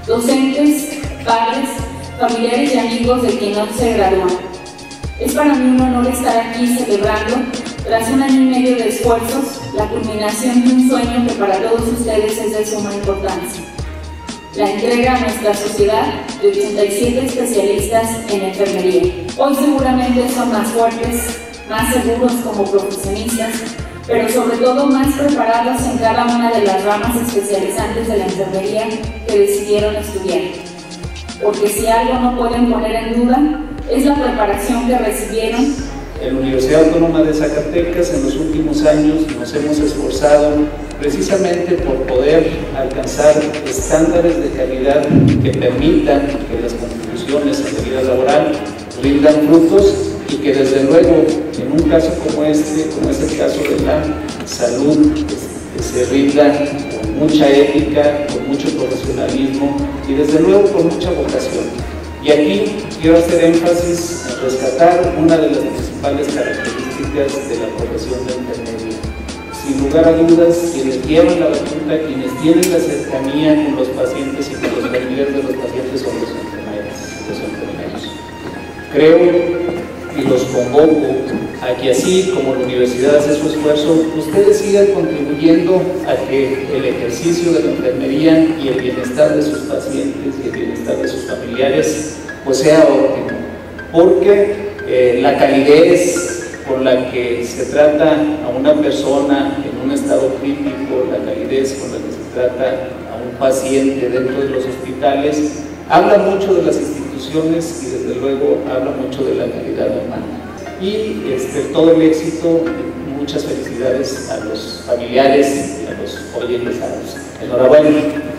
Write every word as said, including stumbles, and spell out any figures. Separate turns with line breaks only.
docentes, padres, familiares y amigos de quien no se gradúan. Es para mí un honor estar aquí celebrando, tras un año y medio de esfuerzos, la culminación de un sueño que para todos ustedes es de suma importancia. La entrega a nuestra sociedad de ochenta y siete especialistas en enfermería. Hoy seguramente son más fuertes, más seguros como profesionistas, pero sobre todo más preparados en cada una de las ramas especializantes de la enfermería que decidieron estudiar. Porque si algo no pueden poner en duda, es la preparación que recibieron.
En la Universidad Autónoma de Zacatecas en los últimos años nos hemos esforzado precisamente por poder alcanzar estándares de calidad que permitan que las contribuciones a la vida laboral rindan frutos y que desde luego en un caso como este, como es el caso de la salud, que se rinda con mucha ética, con mucho profesionalismo y desde luego con mucha vocación. Y aquí quiero hacer énfasis en rescatar una de las principales características de la profesión de enfermería. Sin lugar a dudas, quienes llevan la batuta, quienes tienen la cercanía con los pacientes y con los familiares de los pacientes son los enfermeros. Los enfermeros. Creo y los convoco a que así como la universidad hace su esfuerzo, ustedes sigan contribuyendo a que el ejercicio de la enfermería y el bienestar de sus pacientes y el bienestar de sus familiares pues sea óptimo, porque eh, la calidez con la que se trata a una persona en un estado crítico, la calidez con la que se trata a un paciente dentro de los hospitales, habla mucho de las instituciones y desde luego habla mucho de la calidad humana. Y este, todo el éxito, muchas felicidades a los familiares y a los hoy egresados. Enhorabuena.